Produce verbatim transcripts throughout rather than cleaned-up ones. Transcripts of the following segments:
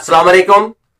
अस्सलाम वालेकुम,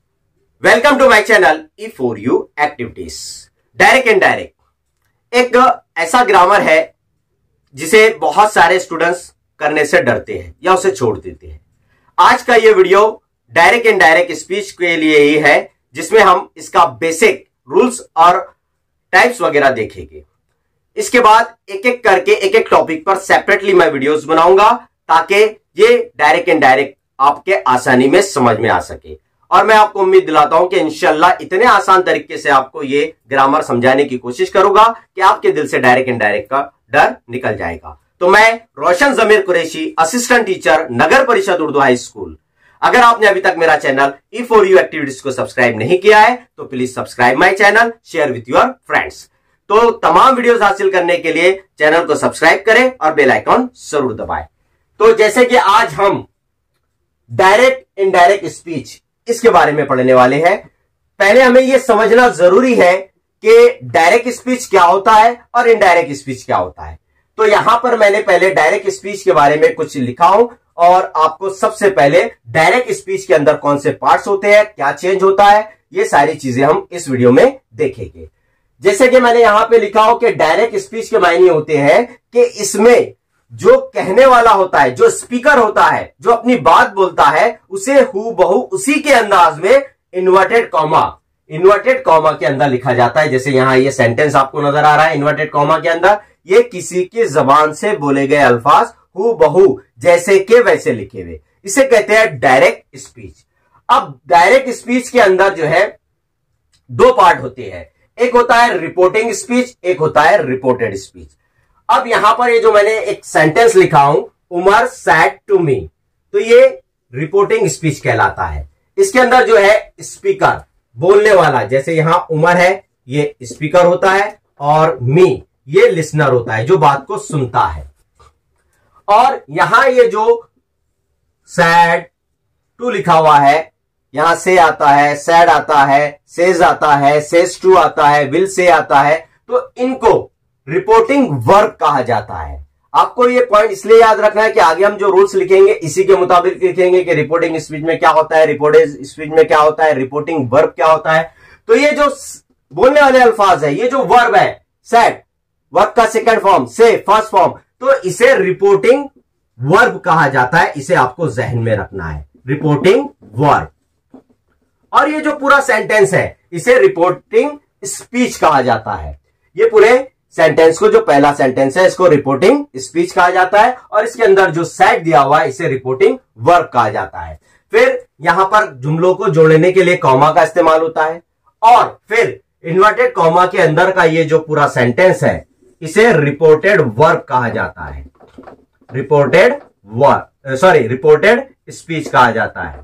welcome to my channel E for you activities. Direct indirect एक ऐसा ग्रामर है जिसे बहुत सारे स्टूडेंट्स करने से डरते हैं या उसे छोड़ देते हैं। आज का ये वीडियो डायरेक्ट इनडायरेक्ट स्पीच के लिए ही है, जिसमें हम इसका बेसिक रूल्स और टाइप्स वगैरह देखेंगे। इसके बाद एक एक करके एक एक टॉपिक पर सेपरेटली मैं वीडियोस बनाऊंगा ताकि ये डायरेक्ट इनडायरेक्ट आपके आसानी में समझ में आ सके। और मैं आपको उम्मीद दिलाता हूं कि इंशाल्लाह इतने आसान तरीके से आपको ये ग्रामर समझाने की कोशिश करूंगा कि आपके दिल से डायरेक्ट इनडायरेक्ट का डर निकल जाएगा। तो मैं रोशन जमीर कुरैशी, असिस्टेंट टीचर, नगर परिषद उर्दू हाई स्कूल। अगर आपने अभी तक मेरा channel E for you activities को सब्सक्राइब नहीं किया है तो please subscribe my channel, share with your friends. तो तमाम वीडियोस हासिल करने के लिए चैनल को सब्सक्राइब करें और बेल आइकॉन जरूर दबाएं। तो जैसे कि आज हम डायरेक्ट इनडायरेक्ट स्पीच इसके बारे में पढ़ने वाले हैं। पहले हमें यह समझना जरूरी है कि डायरेक्ट स्पीच क्या होता है और इनडायरेक्ट स्पीच क्या होता है। तो यहां पर मैंने पहले डायरेक्ट स्पीच के बारे में कुछ लिखा हूं और आपको सबसे पहले डायरेक्ट स्पीच के अंदर कौन से पार्ट्स होते हैं, क्या चेंज होता है, ये सारी चीजें हम इस वीडियो में देखेंगे। जैसे कि मैंने यहां पे लिखा हो कि डायरेक्ट स्पीच के मायने होते हैं कि इसमें जो कहने वाला होता है, जो स्पीकर होता है, जो अपनी बात बोलता है, उसे हूबहू उसी के अंदाज में इन्वर्टेड कॉमा इन्वर्टेड कॉमा के अंदर लिखा जाता है। जैसे यहां ये सेंटेंस आपको नजर आ रहा है इन्वर्टेड कॉमा के अंदर, ये किसी की जबान से बोले गए अल्फाज हूबहू जैसे के वैसे लिखे हुए, इसे कहते हैं डायरेक्ट स्पीच। अब डायरेक्ट स्पीच के अंदर जो है दो पार्ट होते हैं, एक होता है रिपोर्टिंग स्पीच, एक होता है रिपोर्टेड स्पीच। अब यहां पर ये जो मैंने एक सेंटेंस लिखा हूं, उमर सैड टू मी, तो ये रिपोर्टिंग स्पीच कहलाता है। इसके अंदर जो है स्पीकर, बोलने वाला, जैसे यहां उमर है ये स्पीकर होता है और मी ये लिसनर होता है जो बात को सुनता है। और यहां ये जो सैड टू लिखा हुआ है, यहां से आता है, सैड आता है, सेज आता है, सेज टू आता है, विल से आता है, तो इनको रिपोर्टिंग वर्ब कहा जाता है। आपको ये पॉइंट इसलिए याद रखना है कि आगे हम जो रूल्स लिखेंगे इसी के मुताबिक लिखेंगे कि रिपोर्टिंग स्पीच में क्या होता है, रिपोर्टेड स्पीच में क्या होता है, रिपोर्टिंग वर्ब क्या होता है। तो ये जो बोलने वाले अल्फाज है, ये जो वर्ब है सेड, वर्ब का सेकंड फॉर्म, से फर्स्ट फॉर्म, तो इसे रिपोर्टिंग वर्ब कहा जाता है। इसे आपको जहन में रखना है, रिपोर्टिंग वर्ब। और ये जो पूरा सेंटेंस है इसे रिपोर्टिंग स्पीच कहा जाता है। ये पूरे सेंटेंस को, जो पहला सेंटेंस है, इसको रिपोर्टिंग स्पीच कहा जाता है और इसके अंदर जो सेट दिया हुआ है इसे रिपोर्टिंग वर्ब कहा जाता है। फिर यहां पर जुमलों को जोड़ने के लिए कॉमा का इस्तेमाल होता है और फिर इन्वर्टेड कॉमा के अंदर का ये जो पूरा सेंटेंस है इसे रिपोर्टेड वर्ब कहा जाता है। Reported verb sorry reported speech कहा जाता है।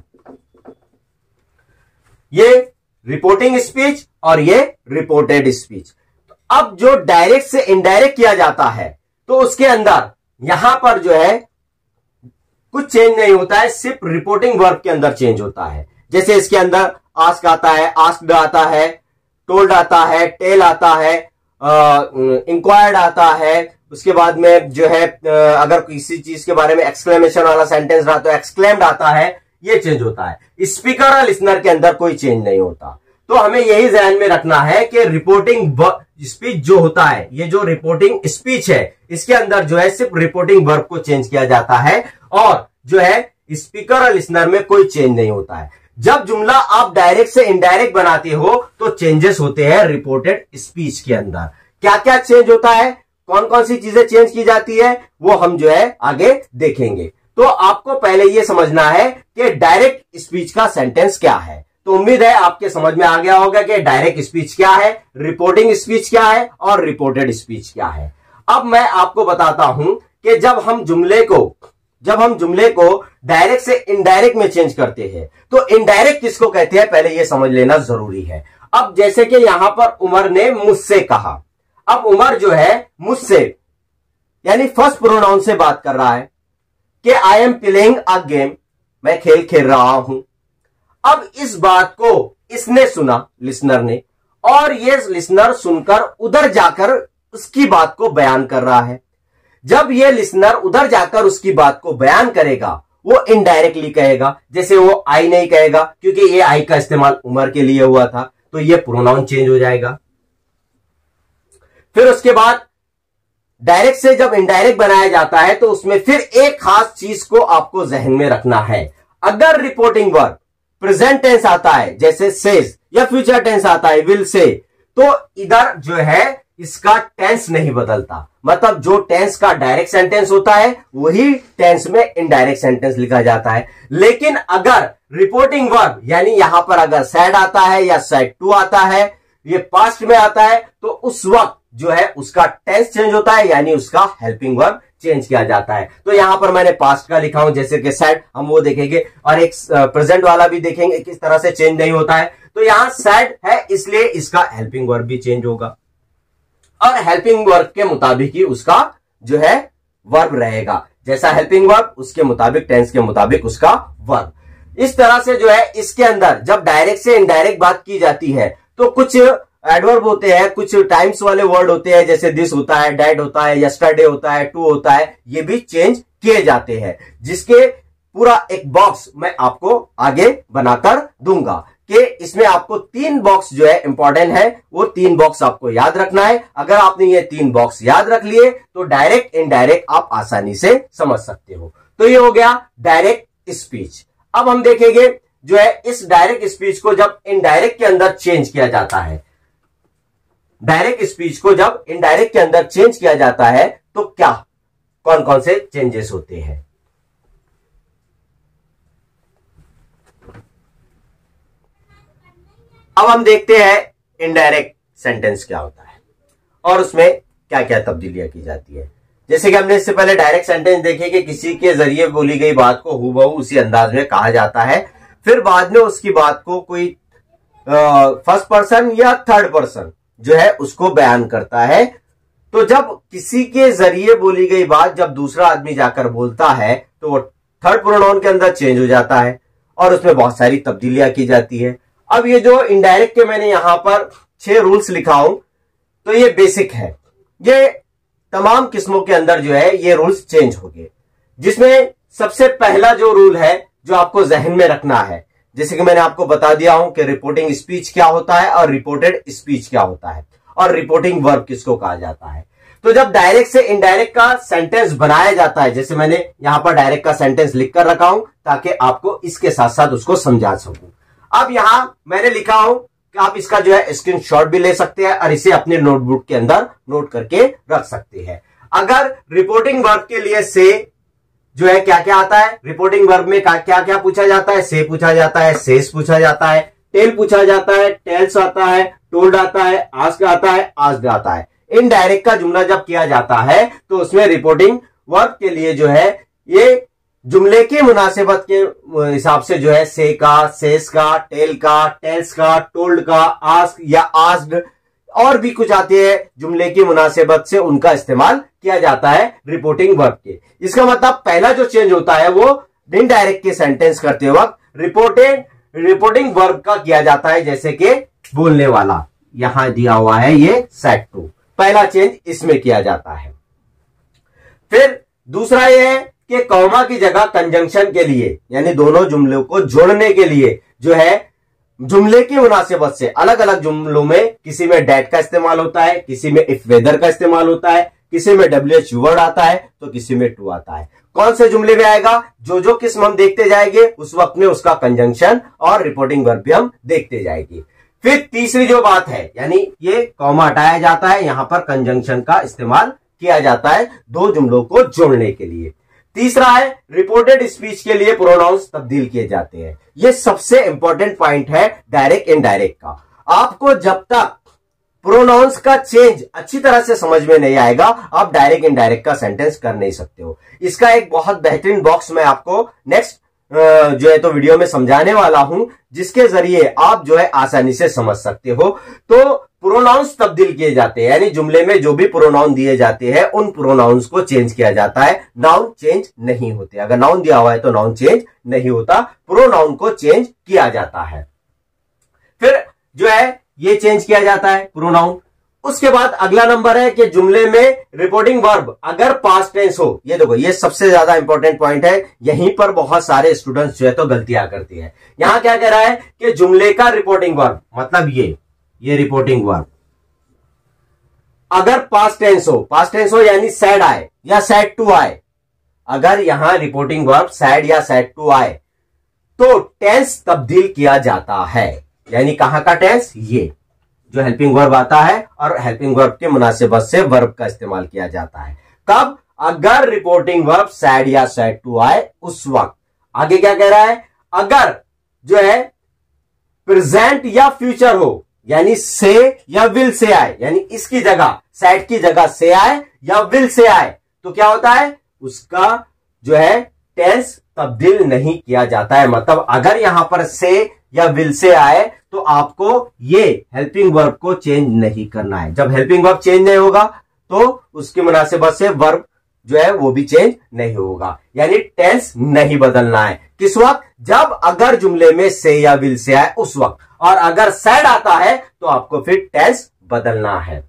ये रिपोर्टिंग स्पीच और ये रिपोर्टेड स्पीच। अब जो डायरेक्ट से इनडायरेक्ट किया जाता है तो उसके अंदर यहां पर जो है कुछ चेंज नहीं होता है, सिर्फ रिपोर्टिंग वर्ब के अंदर चेंज होता है। जैसे इसके अंदर आस्क आता है, आस्क्ड आता है, टोल्ड आता है, टेल आता है, इंक्वायर्ड आता है। उसके बाद में जो है अगर किसी चीज के बारे में एक्सक्लेमेशन वाला सेंटेंस रहा तो एक्सक्लेम्ड आता है, ये चेंज होता है। स्पीकर और लिसनर के अंदर कोई चेंज नहीं होता। तो हमें यही ध्यान में रखना है कि रिपोर्टिंग स्पीच जो होता है, ये जो रिपोर्टिंग स्पीच है, इसके अंदर जो है सिर्फ रिपोर्टिंग वर्ब को चेंज किया जाता है और जो है स्पीकर और लिसनर में कोई चेंज नहीं होता है। जब जुमला आप डायरेक्ट से इनडायरेक्ट बनाते हो तो चेंजेस होते हैं रिपोर्टेड स्पीच के अंदर। क्या क्या चेंज होता है, कौन कौन सी चीजें चेंज की जाती है, वो हम जो है आगे देखेंगे। तो आपको पहले यह समझना है कि डायरेक्ट स्पीच का सेंटेंस क्या है। तो उम्मीद है आपके समझ में आ गया होगा कि डायरेक्ट स्पीच क्या है, रिपोर्टिंग स्पीच क्या है और रिपोर्टेड स्पीच क्या है। अब मैं आपको बताता हूं कि जब हम जुमले को जब हम जुमले को डायरेक्ट से इनडायरेक्ट में चेंज करते हैं तो इनडायरेक्ट किसको कहते हैं, पहले यह समझ लेना जरूरी है। अब जैसे कि यहां पर उमर ने मुझसे कहा, अब उमर जो है मुझसे यानी फर्स्ट प्रोनाउन से बात कर रहा है कि I am playing a game, मैं खेल खेल रहा हूं। अब इस बात को इसने सुना, लिसनर ने, और ये लिसनर सुनकर उधर जाकर उसकी बात को बयान कर रहा है। जब ये लिसनर उधर जाकर उसकी बात को बयान करेगा वो इनडायरेक्टली कहेगा। जैसे वो आई नहीं कहेगा क्योंकि ये आई का इस्तेमाल उम्र के लिए हुआ था, तो ये प्रोनाउन चेंज हो जाएगा। फिर उसके बाद डायरेक्ट से जब इनडायरेक्ट बनाया जाता है तो उसमें फिर एक खास चीज को आपको जहन में रखना है। अगर रिपोर्टिंग वर्ब प्रेजेंट टेंस आता है जैसे सेज, या फ्यूचर टेंस आता है विल से, तो इधर जो है इसका टेंस नहीं बदलता। मतलब जो टेंस का डायरेक्ट सेंटेंस होता है वही टेंस में इनडायरेक्ट सेंटेंस लिखा जाता है। लेकिन अगर रिपोर्टिंग वर्ब यानी यहां पर अगर सैड आता है या सैड टू आता है, ये पास्ट में आता है, तो उस वक्त जो है उसका टेंस चेंज होता है, यानी उसका हेल्पिंग वर्ब चेंज किया जाता है। तो यहां पर मैंने पास्ट का लिखा हूं जैसे कि सैड, हम वो देखेंगे, और एक प्रेजेंट वाला भी देखेंगे किस तरह से चेंज नहीं होता है। तो यहां सैड है इसलिए इसका हेल्पिंग वर्ब भी चेंज होगा, और हेल्पिंग वर्ब के मुताबिक ही उसका जो है वर्ब रहेगा। जैसा हेल्पिंग वर्ब उसके मुताबिक, टेंस के मुताबिक उसका वर्ब। इस तरह से जो है इसके अंदर जब डायरेक्ट से इनडायरेक्ट बात की जाती है तो कुछ एडवर्ब होते हैं, कुछ टाइम्स वाले वर्ड होते हैं, जैसे दिस होता है, डैट होता है, यस्टरडे होता है, टू होता है, ये भी चेंज किए जाते हैं, जिसके पूरा एक बॉक्स मैं आपको आगे बनाकर दूंगा कि इसमें आपको तीन बॉक्स जो है इंपॉर्टेंट है, वो तीन बॉक्स आपको याद रखना है। अगर आपने ये तीन बॉक्स याद रख लिए तो डायरेक्ट इनडायरेक्ट आप आसानी से समझ सकते हो। तो ये हो गया डायरेक्ट स्पीच। अब हम देखेंगे जो है इस डायरेक्ट स्पीच को जब इनडायरेक्ट के अंदर चेंज किया जाता है, डायरेक्ट स्पीच को जब इनडायरेक्ट के अंदर चेंज किया जाता है तो क्या कौन कौन से चेंजेस होते हैं। अब हम देखते हैं इनडायरेक्ट सेंटेंस क्या होता है और उसमें क्या क्या तब्दीलियां की जाती है। जैसे कि हमने इससे पहले डायरेक्ट सेंटेंस देखे कि किसी के जरिए बोली गई बात को हूबहू उसी अंदाज में कहा जाता है, फिर बाद में उसकी बात को कोई फर्स्ट पर्सन या थर्ड पर्सन जो है उसको बयान करता है। तो जब किसी के जरिए बोली गई बात जब दूसरा आदमी जाकर बोलता है तो वो थर्ड प्रोनाउन के अंदर चेंज हो जाता है और उसमें बहुत सारी तब्दीलियां की जाती है। अब ये जो इनडायरेक्ट के मैंने यहां पर छह रूल्स लिखा हूं, तो ये बेसिक है, ये तमाम किस्मों के अंदर जो है ये रूल्स चेंज हो गए। जिसमें सबसे पहला जो रूल है जो आपको जहन में रखना है, जैसे कि मैंने आपको बता दिया हूं कि रिपोर्टिंग स्पीच क्या होता है और रिपोर्टेड स्पीच क्या होता है और रिपोर्टिंग वर्ब किसको कहा जाता है। तो जब डायरेक्ट से इनडायरेक्ट का सेंटेंस बनाया जाता है, जैसे मैंने यहां पर डायरेक्ट का सेंटेंस लिख कर रखा हूं ताकि आपको इसके साथ साथ उसको समझा सकूं। अब यहां मैंने लिखा हूं कि आप इसका जो है स्क्रीनशॉट भी ले सकते हैं और इसे अपने नोटबुक के अंदर नोट करके रख सकते हैं। अगर रिपोर्टिंग वर्ब के लिए से जो है क्या क्या आता है, रिपोर्टिंग वर्ब में क्या क्या पूछा जाता है, से पूछा जाता है, सेस पूछा जाता है, टेल पूछा जाता है, टेल्स आता है, टोल्ड आता है, आस्क आता है, आस्क्ड आता है। इनडायरेक्ट का जुमला जब किया जाता है तो उसमें रिपोर्टिंग वर्ब के लिए जो है ये जुमले की मुनासिबत के हिसाब से जो है से का, सेस का, टेल का, टेल्स का, टोल्ड का, आस्क या आस्क्ड और भी कुछ आते हैं जुमले की मुनासिबत से उनका इस्तेमाल किया जाता है रिपोर्टिंग वर्ब के। इसका मतलब पहला जो चेंज होता है वो इनडायरेक्ट के सेंटेंस करते वक्त रिपोर्टेड रिपोर्टिंग वर्ब का किया जाता है, जैसे कि बोलने वाला यहां दिया हुआ है ये सेट टू, पहला चेंज इसमें किया जाता है। फिर दूसरा ये है कि कॉमा की जगह कंजंक्शन के लिए यानी दोनों जुमलों को जोड़ने के लिए जो है जुमले की मुनासिबत से अलग अलग जुमलों में किसी में डैट का इस्तेमाल होता है, किसी में इफ वेदर का इस्तेमाल होता है, किसी में डब्ल्यू एच वर्ड आता है तो किसी में टू आता है। कौन से जुमले में आएगा, जो जो किस्म हम देखते जाएंगे उस वक्त में उसका कंजंक्शन और रिपोर्टिंग वर्ब भी हम देखते जाएंगे। फिर तीसरी जो बात है यानी ये कॉमा हटाया जाता है, यहां पर कंजंक्शन का इस्तेमाल किया जाता है दो जुमलों को जोड़ने के लिए। तीसरा है रिपोर्टेड स्पीच के लिए प्रोनाउंस तब्दील किए जाते हैं। यह सबसे इंपॉर्टेंट पॉइंट है डायरेक्ट इनडायरेक्ट का। आपको जब तक प्रोनाउंस का चेंज अच्छी तरह से समझ में नहीं आएगा आप डायरेक्ट इनडायरेक्ट का सेंटेंस कर नहीं सकते हो। इसका एक बहुत बेहतरीन बॉक्स मैं आपको नेक्स्ट जो है तो वीडियो में समझाने वाला हूं, जिसके जरिए आप जो है आसानी से समझ सकते हो। तो प्रोनाउंस तब्दील किए जाते हैं यानी जुमले में जो भी प्रोनाउन दिए जाते हैं उन प्रोनाउंस को चेंज किया जाता है, नाउन चेंज नहीं होते। अगर नाउन दिया हुआ है तो नाउन चेंज नहीं होता, प्रोनाउन को चेंज किया जाता है। फिर जो है ये चेंज किया जाता है प्रोनाउन, उसके बाद अगला नंबर है कि जुमले में रिपोर्टिंग वर्ब अगर पास्ट टेंस हो। ये देखो, ये सबसे ज्यादा इंपॉर्टेंट पॉइंट है, यहीं पर बहुत सारे स्टूडेंट्स जो है तो गलतियां करती है। यहां क्या कह रहा है कि जुमले का रिपोर्टिंग वर्ब मतलब ये ये रिपोर्टिंग वर्ब अगर पास्ट टेंस हो, पास्ट टेंस हो यानी सैड आए या सैड टू आए, अगर यहां रिपोर्टिंग वर्ब सैड या सैड टू आए तो टेंस तब्दील किया जाता है। यानी कहां का टेंस, ये जो हेल्पिंग वर्ब आता है और हेल्पिंग वर्ब के मुनासिबत से वर्ब का इस्तेमाल किया जाता है। कब, अगर रिपोर्टिंग वर्ब सैड या सैड टू आए उस वक्त। आगे क्या कह रहा है, अगर जो है प्रेजेंट या फ्यूचर हो यानी से या विल से आए, यानी इसकी जगह सैड की जगह से आए या विल से आए तो क्या होता है, उसका जो है टेंस तब्दील नहीं किया जाता है। मतलब अगर यहां पर से या विल से आए तो आपको ये हेल्पिंग वर्ब को चेंज नहीं करना है। जब हेल्पिंग वर्ब चेंज नहीं होगा तो उसकी मुनासिबत से वर्ब जो है वो भी चेंज नहीं होगा। यानी टेंस नहीं बदलना है। किस वक्त, जब अगर जुमले में से या विल से आए उस वक्त, और अगर सैड आता है तो आपको फिर टेंस बदलना है।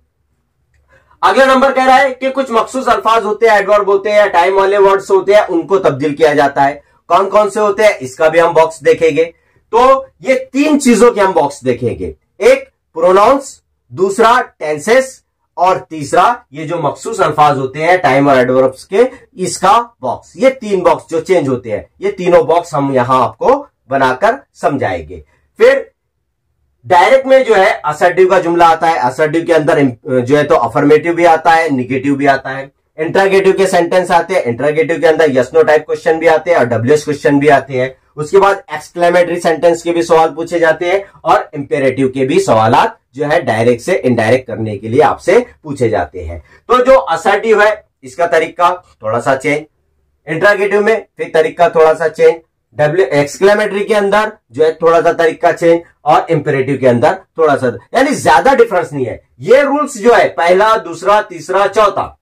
अगला नंबर कह रहा है कि कुछ मखसूस अल्फाज होते हैं, एडवर्ब होते हैं या टाइम वाले वर्ड्स होते हैं, उनको तब्दील किया जाता है। कौन कौन से होते हैं इसका भी हम बॉक्स देखेंगे। तो ये तीन चीजों के हम बॉक्स देखेंगे, एक प्रोनाउंस, दूसरा टेंसेस और तीसरा ये जो मखसूस अल्फाज होते हैं टाइम और एडवर्ब्स के, इसका बॉक्स। ये तीन बॉक्स जो चेंज होते हैं, ये तीनों बॉक्स हम यहां आपको बनाकर समझाएंगे। फिर डायरेक्ट में जो है असर्टिव का जुमला आता है। असर्टिव के अंदर जो है तो अफर्मेटिव भी आता है, निगेटिव भी आता है। इंटरोगेटिव के सेंटेंस आते हैं, इंटरोगेटिव के अंदर यस नो टाइप क्वेश्चन भी आते हैं और डब्ल्यूएच क्वेश्चन भी आते हैं। उसके बाद एक्सक्लेमेटरी सेंटेंस के भी सवाल पूछे जाते हैं और इंपेरेटिव के भी सवालात जो है डायरेक्ट से इनडायरेक्ट करने के लिए आपसे पूछे जाते हैं। तो जो असर्टिव है इसका तरीका थोड़ा सा चेंज, इंटरोगेटिव में फिर तरीका थोड़ा सा चेंज, डब्ल्यू एक्सक्लेमेटरी के अंदर जो है थोड़ा सा तरीका चेंज और इंपेरेटिव के अंदर थोड़ा सा, यानी ज्यादा डिफरेंस नहीं है। ये रूल्स जो है पहला, दूसरा, तीसरा, चौथा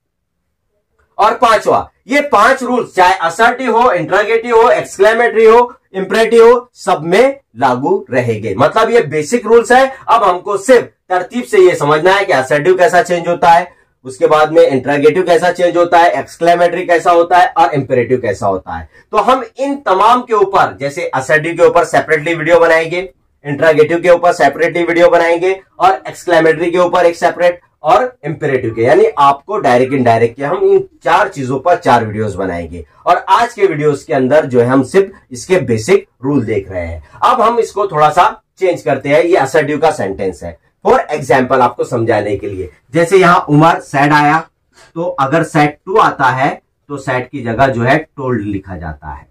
और पांचवा, ये पांच रूल्स चाहे असर्टिव हो, इंटरोगेटिव हो, एक्सक्लेमेटरी हो, इंपेरेटिव हो, सब में लागू रहेंगे। मतलब ये बेसिक रूल्स है। अब हमको सिर्फ तरतीब से ये समझना है कि असर्टिव कैसा चेंज होता है, उसके बाद में इंटरोगेटिव कैसा चेंज होता है, एक्सक्लेमेटरी कैसा होता है और इंपेरेटिव कैसा होता है। तो हम इन तमाम के ऊपर, जैसे असर्टिव के ऊपर सेपरेटली वीडियो बनाएंगे, इंटरोगेटिव के ऊपर सेपरेटली वीडियो बनाएंगे और एक्सक्लेमेटरी के ऊपर एक सेपरेट और इंपेरेटिव के, यानी आपको डायरेक्ट इनडायरेक्ट के, हम इन चार चीजों पर चार वीडियोस बनाएंगे। और आज के वीडियोस के अंदर जो है हम सिर्फ इसके बेसिक रूल देख रहे हैं। अब हम इसको थोड़ा सा चेंज करते हैं। ये असर्टिव का सेंटेंस है। फॉर एग्जाम्पल आपको समझाने के लिए, जैसे यहां उमर सैड आया, तो अगर सैड टू आता है तो सैड की जगह जो है टोल्ड लिखा जाता है।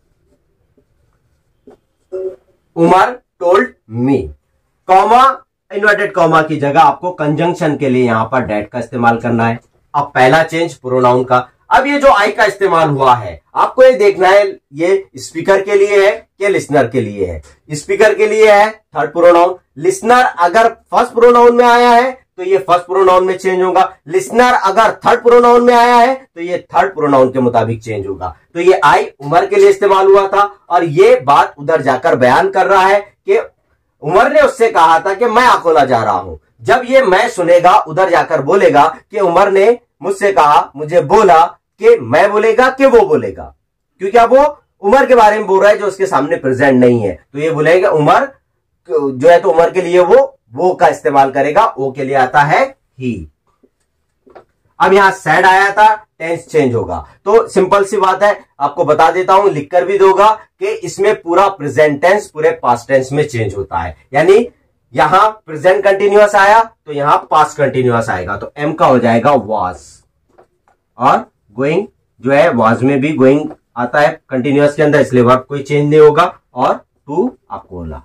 Umar told me, comma inverted comma की जगह आपको कंजंक्शन के लिए यहां पर डैट का इस्तेमाल करना है। अब पहला चेंज प्रोनाउन का। अब ये जो आई का इस्तेमाल हुआ है आपको ये देखना है ये स्पीकर के लिए है कि लिसनर के लिए है। स्पीकर के लिए है थर्ड प्रोनाउन। लिसनर अगर फर्स्ट प्रोनाउन में आया है तो ये फर्स्ट प्रोनाउन में चेंज होगा। लिसनर अगर थर्ड प्रोनाउन में आया है तो ये थर्ड प्रोनाउन के मुताबिक चेंज होगा। तो ये आई उमर के लिए इस्तेमाल हुआ था और ये बात उधर जाकर बयान कर रहा है कि उमर ने उससे कहा था कि मैं अकोला जा रहा हूं। जब ये मैं सुनेगा उधर जाकर बोलेगा कि उमर ने मुझसे कहा, मुझे बोला, कि मैं बोलेगा कि वो बोलेगा, क्योंकि अब वो उमर के बारे में बोल रहा है जो उसके सामने प्रेजेंट नहीं है। तो ये बोलेगा उमर जो है तो उमर के लिए वो वो का इस्तेमाल करेगा। वो के लिए आता है ही। अब यहां सैड आया था, टेंस चेंज होगा। तो सिंपल सी बात है, आपको बता देता हूं, लिखकर भी दोगा कि इसमें पूरा प्रेजेंट टेंस पूरे पास्ट टेंस में चेंज होता है। यानी यहां प्रेजेंट कंटिन्यूअस आया तो यहां पास्ट कंटिन्यूअस आएगा। तो एम का हो जाएगा वाज, और गोइंग जो है वाज में भी गोइंग आता है कंटिन्यूअस के अंदर, इसलिए वर्ब कोई चेंज नहीं होगा। और टू अकोला।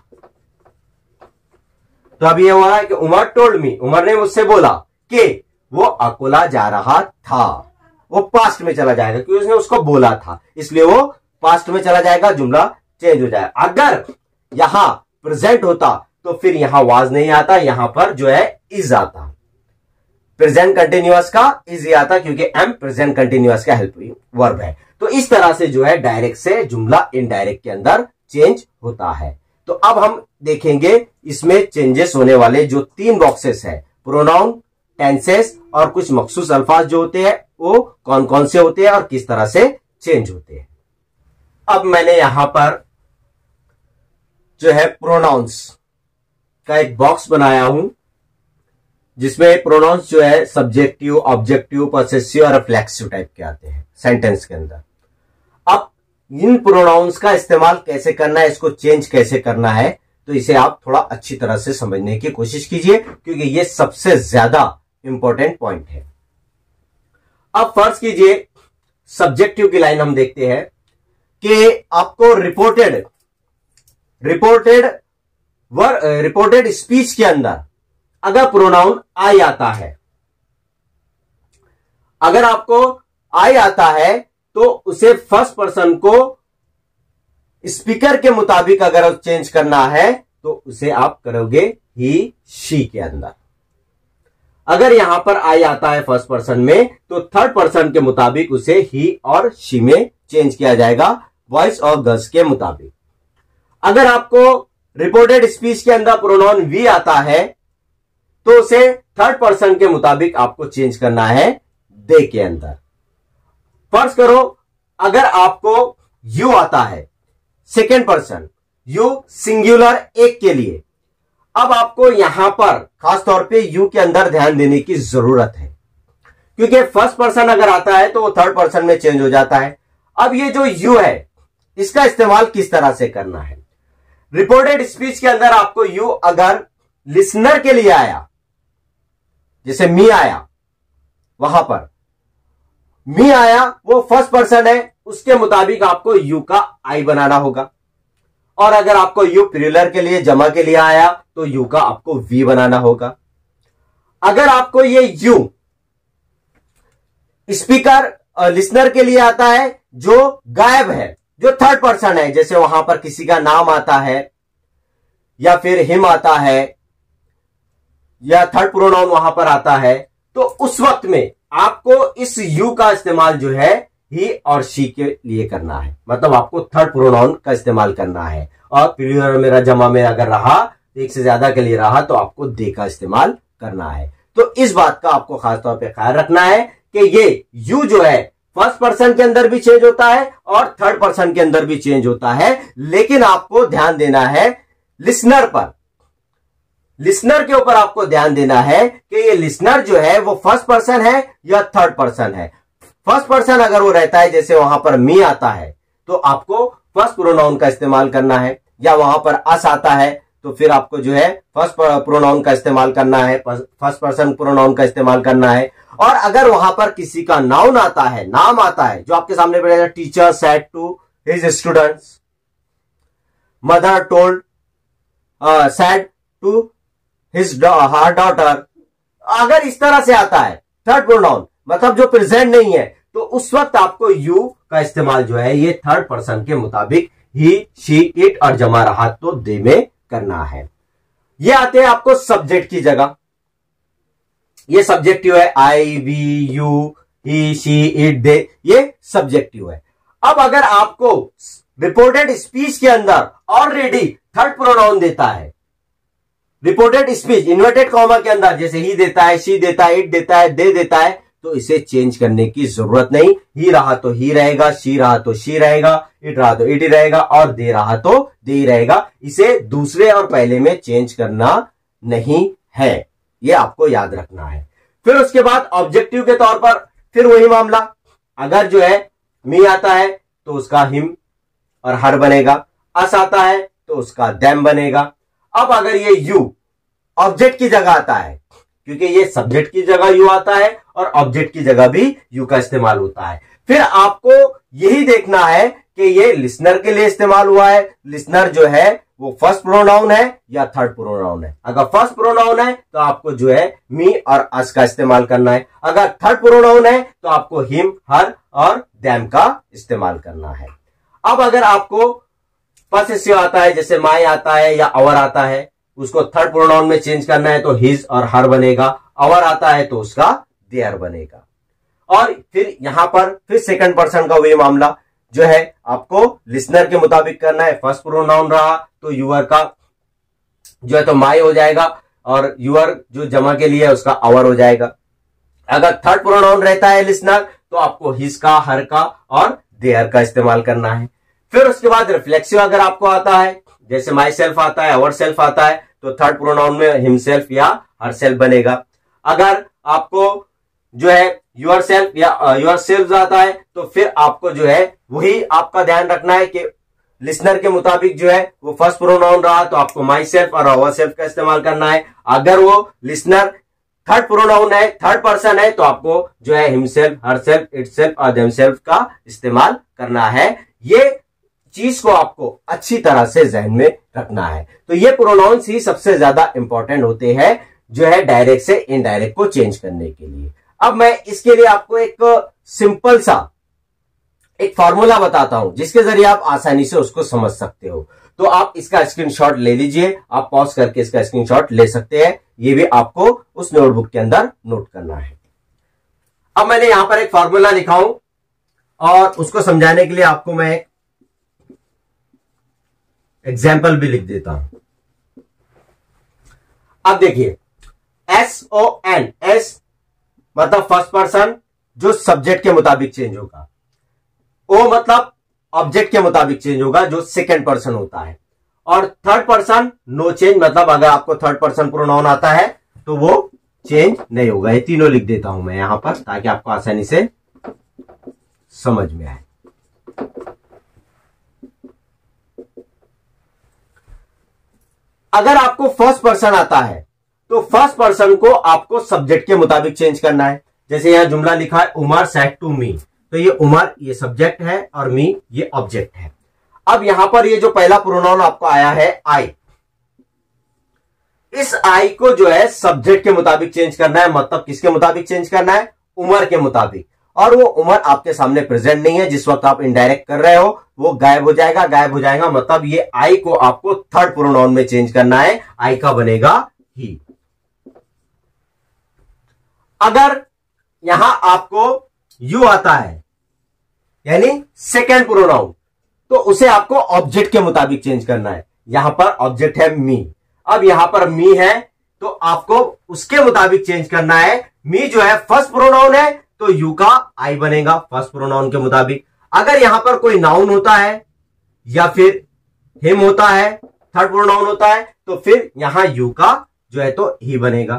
तो अब ये हुआ है कि उमर टोल्ड मी, उमर ने मुझसे बोला कि वो अकोला जा रहा था। वो पास्ट में चला जाएगा क्योंकि उसने उसको बोला था, इसलिए वो पास्ट में चला जाएगा, जुमला चेंज हो जाएगा। अगर यहां प्रेजेंट होता तो फिर यहां वाज नहीं आता, यहां पर जो है इज आता। प्रेजेंट कंटिन्यूअस का इज आता क्योंकि एम प्रेजेंट कंटिन्यूअस का हेल्पिंग वर्ब है। तो इस तरह से जो है डायरेक्ट से जुमला इनडायरेक्ट के अंदर चेंज होता है। तो अब हम देखेंगे इसमें चेंजेस होने वाले जो तीन बॉक्सेस है, प्रोनाउन, टेंसेस और कुछ मखसूस अल्फाज जो होते हैं वो कौन कौन से होते हैं और किस तरह से चेंज होते हैं। अब मैंने यहां पर जो है प्रोनाउंस का एक बॉक्स बनाया हूं, जिसमें प्रोनाउंस जो है सब्जेक्टिव, ऑब्जेक्टिव, पॉसेसिव और रिफ्लेक्सिव टाइप के आते हैं सेंटेंस के अंदर। अब इन प्रोनाउंस का इस्तेमाल कैसे करना है, इसको चेंज कैसे करना है, तो इसे आप थोड़ा अच्छी तरह से समझने की कोशिश कीजिए, क्योंकि ये सबसे ज्यादा इंपॉर्टेंट पॉइंट है। अब फर्ज कीजिए सब्जेक्टिव की लाइन हम देखते हैं कि आपको रिपोर्टेड रिपोर्टेड वर रिपोर्टेड स्पीच के अंदर अगर प्रोनाउन आई आता है, अगर आपको आई आता है तो उसे फर्स्ट पर्सन को स्पीकर के मुताबिक अगर चेंज करना है तो उसे आप करोगे ही, शी के अंदर। अगर यहां पर आई आता है फर्स्ट पर्सन में तो थर्ड पर्सन के मुताबिक उसे ही और शी में चेंज किया जाएगा, बॉयज और गर्ल्स के मुताबिक। अगर आपको रिपोर्टेड स्पीच के अंदर प्रोनाउन वी आता है तो उसे थर्ड पर्सन के मुताबिक आपको चेंज करना है दे के अंदर। फर्ज करो अगर आपको यू आता है सेकेंड पर्सन, यू सिंगुलर एक के लिए, अब आपको यहां पर खासतौर पे यू के अंदर ध्यान देने की जरूरत है, क्योंकि फर्स्ट पर्सन अगर आता है तो वो थर्ड पर्सन में चेंज हो जाता है। अब ये जो यू है इसका इस्तेमाल किस तरह से करना है। रिपोर्टेड स्पीच के अंदर आपको यू अगर लिसनर के लिए आया, जैसे मी आया, वहां पर मी आया वो फर्स्ट पर्सन है, उसके मुताबिक आपको यू का आई बनाना होगा। और अगर आपको यू प्लूरल के लिए, जमा के लिए आया तो यू का आपको वी बनाना होगा। अगर आपको ये यू स्पीकर लिसनर के लिए आता है जो गायब है, जो थर्ड पर्सन है, जैसे वहां पर किसी का नाम आता है या फिर हिम आता है या थर्ड प्रोनाउन वहां पर आता है, तो उस वक्त में आपको इस यू का इस्तेमाल जो है ही और शी के लिए करना है, मतलब आपको थर्ड प्रोनाउन का इस्तेमाल करना है। और प्लूरल मेरा जमा में अगर रहा, एक से ज्यादा के लिए रहा, तो आपको दे का इस्तेमाल करना है। तो इस बात का आपको खासतौर पे ख्याल रखना है कि ये यू जो है फर्स्ट पर्सन के अंदर भी चेंज होता है और थर्ड पर्सन के अंदर भी चेंज होता है, लेकिन आपको ध्यान देना है लिसनर पर। लिसनर के ऊपर आपको ध्यान देना है कि ये लिसनर जो है वो फर्स्ट पर्सन है या थर्ड पर्सन है। फर्स्ट पर्सन अगर वो रहता है, जैसे वहां पर मी आता है, तो आपको फर्स्ट प्रोनाउन का इस्तेमाल करना है, या वहां पर अस आता है तो फिर आपको जो है फर्स्ट प्रोनाउन का इस्तेमाल करना है, फर्स्ट पर्सन प्रोनाउन का इस्तेमाल करना है। और अगर वहां पर किसी का नाउन आता है, नाम आता है, जो आपके सामने पड़ेगा, teacher said to his students, mother told said to his her daughter, अगर इस तरह से आता है थर्ड प्रोनाउन, मतलब जो प्रेजेंट नहीं है, तो उस वक्त आपको यू का इस्तेमाल जो है ये थर्ड पर्सन के मुताबिक ही, शी, इट और जमा रहा तो दे में करना है। ये आते हैं आपको सब्जेक्ट की जगह, ये सब्जेक्टिव है, I, we, you, he, she, it, they, ये सब्जेक्टिव है। अब अगर आपको रिपोर्टेड स्पीच के अंदर ऑलरेडी थर्ड प्रोनाउन देता है, रिपोर्टेड स्पीच इन्वर्टेड कॉमा के अंदर जैसे ही देता है, शी देता है, इट देता है, दे देता है, तो इसे चेंज करने की जरूरत नहीं। ही रहा तो ही रहेगा, शी रहा तो शी रहेगा, इट रहा तो इट ही रहेगा और दे रहा तो दे ही रहेगा। इसे दूसरे और पहले में चेंज करना नहीं है, ये आपको याद रखना है। फिर उसके बाद ऑब्जेक्टिव के तौर पर फिर वही मामला, अगर जो है मी आता है तो उसका हिम और हर बनेगा, अस आता है तो उसका देम बनेगा। अब अगर ये यू ऑब्जेक्ट की जगह आता है, क्योंकि ये सब्जेक्ट की जगह यू आता है और ऑब्जेक्ट की जगह भी यू का इस्तेमाल होता है, फिर आपको यही देखना है कि ये लिसनर के लिए इस्तेमाल हुआ है, लिसनर जो है वो फर्स्ट प्रोनाउन है या थर्ड प्रोनाउन है। अगर फर्स्ट प्रोनाउन है तो आपको जो है मी और अस का इस्तेमाल करना है, अगर थर्ड प्रोनाउन है तो आपको हिम, हर और देम का इस्तेमाल करना है। अब अगर आपको पॉसेसिव आता है, जैसे माई आता है या अवर आता है, उसको थर्ड प्रोनाउन में चेंज करना है तो हिज और हर बनेगा, अवर आता है तो उसका देयर बनेगा। और फिर यहां पर फिर सेकंड पर्सन का वही मामला जो है आपको लिसनर के मुताबिक करना है। फर्स्ट प्रोनाउन रहा तो यूअर का जो है तो माई हो जाएगा, और यूर जो जमा के लिए है उसका आवर हो जाएगा। अगर थर्ड प्रोनाउन रहता है लिसनर तो आपको हिज का, हर का और देयर का इस्तेमाल करना है। फिर उसके बाद रिफ्लेक्सिव अगर आपको आता है, जैसे माई सेल्फ आता है, अवर सेल्फ आता है, तो थर्ड प्रोनाउन में हिमसेल्फ या हर सेल्फ बनेगा। अगर आपको जो है योर सेल्फ या योर सेल्फ आता है तो फिर आपको जो है वही आपका ध्यान रखना है कि लिसनर के मुताबिक जो है वो फर्स्ट प्रोनाउन रहा तो आपको माई सेल्फ और अवर सेल्फ का इस्तेमाल करना है। अगर वो लिसनर थर्ड प्रोनाउन है, थर्ड पर्सन है, तो आपको जो है हिमसेल्फ, हरसेल्फ, इटसेल्फ और देमसेल्फ का इस्तेमाल करना है। ये चीज को आपको अच्छी तरह से जहन में रखना है। तो ये प्रोनाउंस ही सबसे ज्यादा इंपॉर्टेंट होते हैं जो है डायरेक्ट से इनडायरेक्ट को चेंज करने के लिए। अब मैं इसके लिए आपको एक सिंपल सा एक फॉर्मूला बताता हूं जिसके जरिए आप आसानी से उसको समझ सकते हो। तो आप इसका स्क्रीनशॉट ले लीजिए, आप पॉज करके इसका स्क्रीनशॉट ले सकते हैं। ये भी आपको उस नोटबुक के अंदर नोट करना है। अब मैंने यहां पर एक फॉर्मूला लिखा हूं और उसको समझाने के लिए आपको मैं एक एग्जाम्पल भी लिख देता हूं। अब देखिए, एस ओ एन, एस मतलब फर्स्ट पर्सन जो सब्जेक्ट के मुताबिक चेंज होगा, ओ मतलब ऑब्जेक्ट के मुताबिक चेंज होगा जो सेकेंड पर्सन होता है, और थर्ड पर्सन नो चेंज मतलब अगर आपको थर्ड पर्सन प्रोनाउन आता है तो वो चेंज नहीं होगा। ये तीनों लिख देता हूं मैं यहां पर ताकि आपको आसानी से समझ में आए। अगर आपको फर्स्ट पर्सन आता है तो फर्स्ट पर्सन को आपको सब्जेक्ट के मुताबिक चेंज करना है। जैसे यहां जुमला लिखा है उमर सेड टू मी, तो ये उमर ये सब्जेक्ट है और मी ये ऑब्जेक्ट है। अब यहां पर ये जो पहला प्रोनाउन आपको आया है आई, इस आई को जो है सब्जेक्ट के मुताबिक चेंज करना है। मतलब किसके मुताबिक चेंज करना है? उमर के मुताबिक। और वो उमर आपके सामने प्रेजेंट नहीं है, जिस वक्त आप इनडायरेक्ट कर रहे हो वो गायब हो जाएगा। गायब हो जाएगा मतलब ये आई को आपको थर्ड प्रोनाउन में चेंज करना है, आई का बनेगा ही। अगर यहां आपको यू आता है यानी सेकेंड प्रोनाउन, तो उसे आपको ऑब्जेक्ट के मुताबिक चेंज करना है। यहां पर ऑब्जेक्ट है मी, अब यहां पर मी है तो आपको उसके मुताबिक चेंज करना है। मी जो है फर्स्ट प्रोनाउन है तो यू का आई बनेगा फर्स्ट प्रोनाउन के मुताबिक। अगर यहां पर कोई नाउन होता है या फिर हिम होता है, थर्ड प्रोनाउन होता है, तो फिर यहां यू का जो है तो ही बनेगा,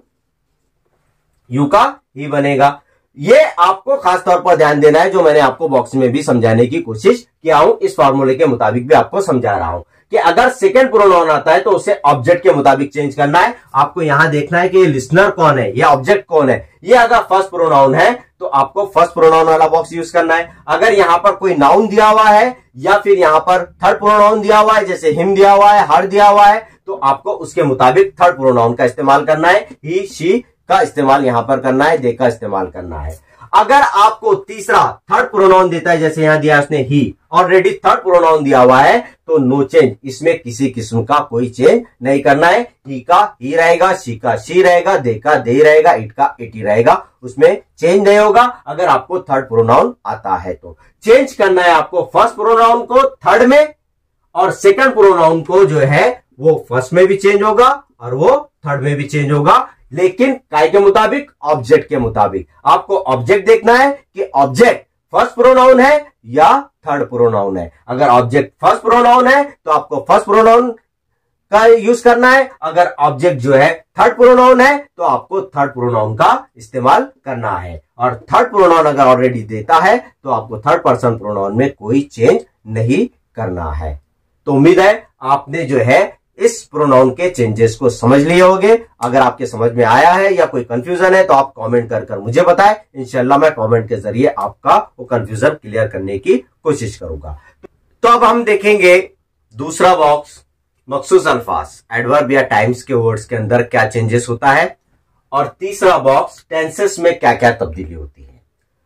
यू का ही बनेगा। ये आपको खास तौर पर ध्यान देना है, जो मैंने आपको बॉक्स में भी समझाने की कोशिश किया हूं। इस फॉर्मूले के मुताबिक भी आपको समझा रहा हूं कि अगर सेकंड प्रोनाउन आता है तो उसे ऑब्जेक्ट के मुताबिक चेंज करना है। आपको यहां देखना है कि ये लिसनर कौन है, ये ऑब्जेक्ट कौन है। ये अगर फर्स्ट प्रोनाउन है तो आपको फर्स्ट प्रोनाउन वाला बॉक्स यूज करना है। अगर यहां पर कोई नाउन दिया हुआ है या फिर यहां पर थर्ड प्रोनाउन दिया हुआ है, जैसे हिम दिया हुआ है, हर दिया हुआ है, तो आपको उसके मुताबिक थर्ड प्रोनाउन का इस्तेमाल करना है। ही शी का इस्तेमाल यहां पर करना है, दे का इस्तेमाल करना है। अगर आपको तीसरा थर्ड प्रोनाउन देता है, जैसे यहां दिया उसने ही, ऑलरेडी थर्ड प्रोनाउन दिया हुआ है, तो नो चेंज, इसमें किसी किस्म का कोई चेंज नहीं करना है। ही का ही रहेगा, शी का शी रहेगा, दे का दे रहेगा, इट का इट ही रहेगा, उसमें चेंज नहीं होगा। अगर आपको थर्ड प्रोनाउन आता है तो चेंज करना है आपको फर्स्ट प्रोनाउन को थर्ड में, और सेकंड प्रोनाउन को जो है वो फर्स्ट में भी चेंज होगा और वो थर्ड में भी चेंज होगा, लेकिन काय के मुताबिक? ऑब्जेक्ट के मुताबिक। आपको ऑब्जेक्ट देखना है कि ऑब्जेक्ट फर्स्ट प्रोनाउन है या थर्ड प्रोनाउन है। अगर ऑब्जेक्ट फर्स्ट प्रोनाउन है तो आपको फर्स्ट प्रोनाउन का यूज करना है। अगर ऑब्जेक्ट जो है थर्ड प्रोनाउन है तो आपको थर्ड प्रोनाउन का इस्तेमाल करना है। और थर्ड प्रोनाउन अगर ऑलरेडी देता है तो आपको थर्ड पर्सन प्रोनाउन में कोई चेंज नहीं करना है। तो उम्मीद है आपने जो है इस प्रोनाउन के चेंजेस को समझ लिए होंगे। अगर आपके समझ में आया है या कोई कंफ्यूजन है तो आप कमेंट कर कर मुझे बताएं। इंशाल्लाह मैं कमेंट के जरिए आपका वो कंफ्यूजन क्लियर करने की कोशिश करूंगा। तो अब हम देखेंगे दूसरा बॉक्स, मखसूस अल्फाज, एडवर्ब या टाइम्स के वर्ड्स के अंदर क्या चेंजेस होता है, और तीसरा बॉक्स टेंसेस में क्या क्या तब्दीली होती है।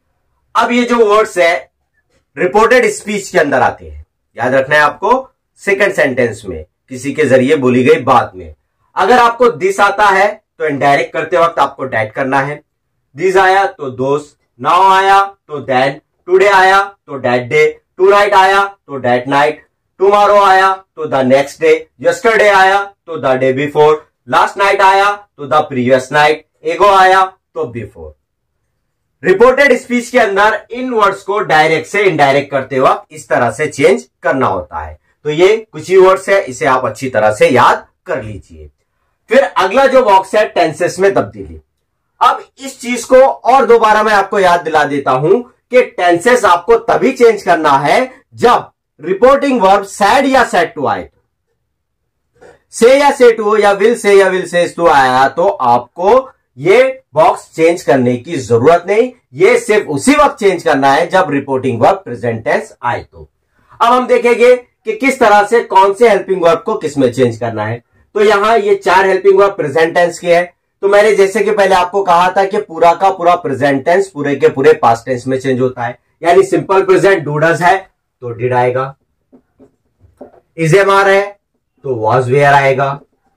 अब ये जो वर्ड्स है रिपोर्टेड स्पीच के अंदर आते हैं, याद रखना है आपको, सेकेंड सेंटेंस में किसी के जरिए बोली गई बात में। अगर आपको दिस आता है तो इनडायरेक्ट करते वक्त आपको डैट करना है। दिस आया तो दोस्त, नाउ आया तो दैट, टुडे आया तो डैट डे, टू नाइट आया तो डैट नाइट, टुमारो आया तो द नेक्स्ट डे, यस्टरडे आया तो the day before, last night आया तो द प्रीवियस नाइट, एगो आया तो बिफोर। रिपोर्टेड स्पीच के अंदर इन वर्ड्स को डायरेक्ट से इनडायरेक्ट करते वक्त इस तरह से चेंज करना होता है। तो ये कुछ ही वर्ड्स है, इसे आप अच्छी तरह से याद कर लीजिए। फिर अगला जो बॉक्स है टेंसेस में तब्दीली। अब इस चीज को और दोबारा मैं आपको याद दिला देता हूं कि टेंसेस आपको तभी चेंज करना है जब रिपोर्टिंग वर्ब सैड या सैड टू आए, से या से टू या विल से या विल से टू आया तो आपको ये बॉक्स चेंज करने की जरूरत नहीं। ये सिर्फ उसी वक्त चेंज करना है जब रिपोर्टिंग वर्ब प्रेजेंट टेंस आए तो। अब हम देखेंगे कि किस तरह से कौन से हेल्पिंग वर्ब को किस में चेंज करना है। तो यहां ये चार हेल्पिंग वर्ब प्रेजेंट टेंस के है। तो मैंने जैसे कि पहले आपको कहा था कि पूरा का पूरा प्रेजेंट टेंस पूरे के पूरे पास्ट टेंस में चेंज होता है। यानी सिंपल प्रेजेंट डू डज है तो डिड आएगा, इज एम आर है तो वॉज वेयर आएगा,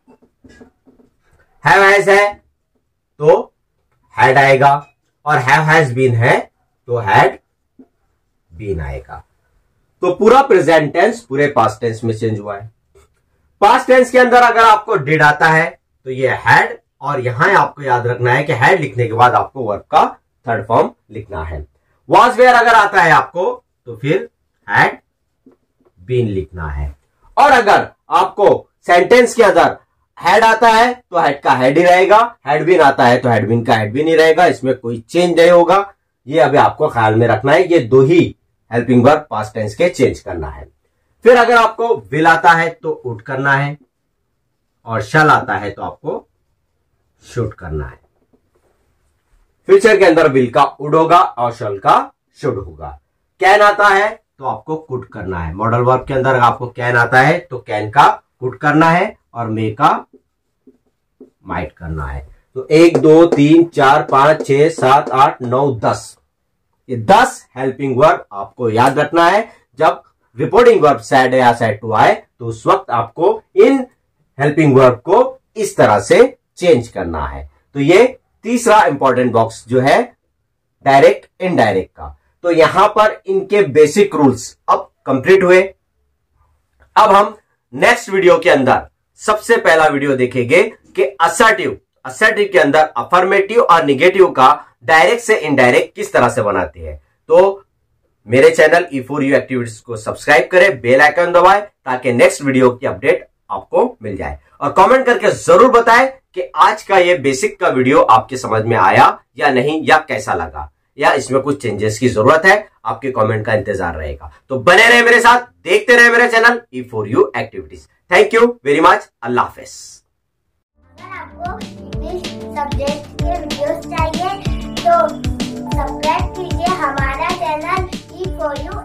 हैव हैज है तो हैड आएगा, और हैव हैज बीन है तो हैड बीन आएगा। तो पूरा प्रेजेंट टेंस पूरे पास्ट टेंस में चेंज हुआ है। पास्ट टेंस के अंदर अगर आपको डिड आता है तो ये हैड, और यहां आपको याद रखना है कि हैड लिखने के बाद आपको वर्ब का थर्ड फॉर्म लिखना है। वॉज वेयर अगर आता है आपको तो फिर हैड बीन लिखना है। और अगर आपको सेंटेंस के अंदर हैड आता है तो हैड का हैड ही रहेगा, हैड बीन आता है तो हैड बीन का हैड बीन ही रहेगा, इसमें कोई चेंज नहीं होगा। ये अभी आपको ख्याल में रखना है, ये दो ही हेल्पिंग वर्ब पास्ट टेंस के चेंज करना है। फिर अगर आपको विल आता है तो वुड करना है, और शल आता है तो आपको शुड करना है। फ्यूचर के अंदर विल का वुड होगा और शल का शुड होगा। कैन आता है तो आपको कुड करना है। मॉडल वर्ब के अंदर आपको कैन आता है तो कैन का कुड करना है, और मे का माइट करना है। तो एक दो तीन चार पांच छह सात आठ नौ दस, ये दस हेल्पिंग वर्ब आपको याद रखना है। जब रिपोर्टिंग वर्ब सैड या सैड टू आए तो उस वक्त आपको इन हेल्पिंग वर्ब को इस तरह से चेंज करना है। तो ये तीसरा इंपॉर्टेंट बॉक्स जो है डायरेक्ट इनडायरेक्ट का। तो यहां पर इनके बेसिक रूल्स अब कंप्लीट हुए। अब हम नेक्स्ट वीडियो के अंदर सबसे पहला वीडियो देखेंगे कि असर्टिव असर्टिव के अंदर अफर्मेटिव और निगेटिव का डायरेक्ट से इनडायरेक्ट किस तरह से बनाते हैं। तो मेरे channel E for you activities को सब्सक्राइब करें, बेल आइकन दबाएं ताकि नेक्स्ट वीडियो की अपडेट आपको मिल जाए, और कमेंट करके जरूर बताएं कि आज का ये बेसिक का वीडियो आपके समझ में आया या नहीं, या कैसा लगा, या इसमें कुछ चेंजेस की जरूरत है। आपके कमेंट का इंतजार रहेगा। तो बने रहे मेरे साथ, देखते रहे मेरे channel E for you activities. Thank you very much. अल्लाह हाफिज। अगर आपको इंग्लिश सब्जेक्ट के वीडियोस चाहिए तो सब्सक्राइब कीजिए हमारा चैनल ई फोर यू